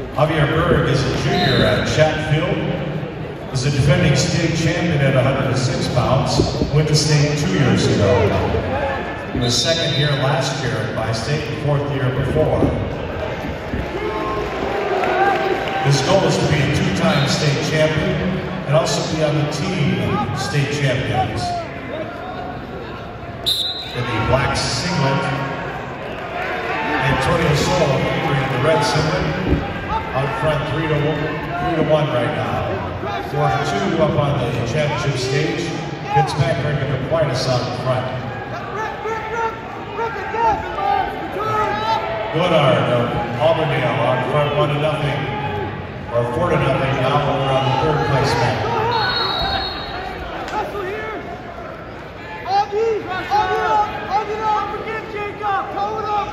Javier Berg is a junior at Chatfield. Was a defending state champion at 106 pounds. Went to state 2 years ago. He was second here last year at Bi-State and fourth year before. His goal is to be a two-time state champion and also be on the team state champions. In the black singlet, Antonio Solo favoring the red singlet. Out front 3-1 right now. 4-2 up on the championship stage. Fitzpatrick and Aquinas out in front. Goddard of Albany out front 1-0. Or 4-0 now over on the third place man. Hustle here! Augie! Augie up! Forget Jacob! Toe it up!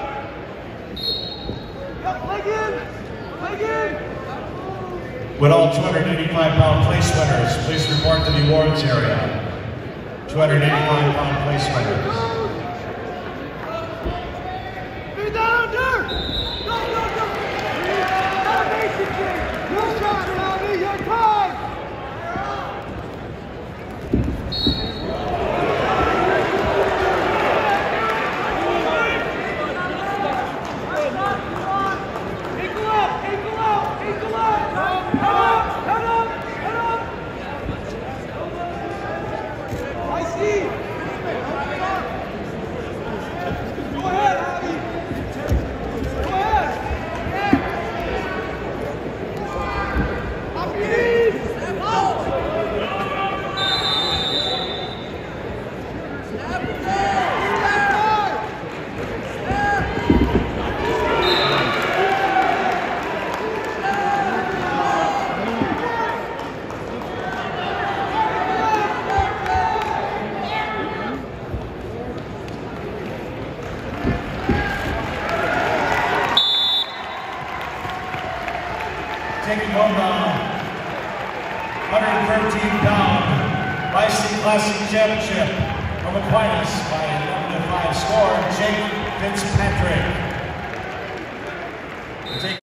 Yep, leg in! Leg in! With all 285-pound place winners, please report to the awards area. 285-pound place winners. Be down under! Go! Foundation, Jake! Your shot, Robbie! Your time! Ankle up! Ankle up! Ankle up! Head up! Head up! Head up! I see! Go ahead, Robbie! Go ahead! Taking home the 113-pound Bi-State Classic Championship from Aquinas by an 11-5 score, Jake Fitzpatrick.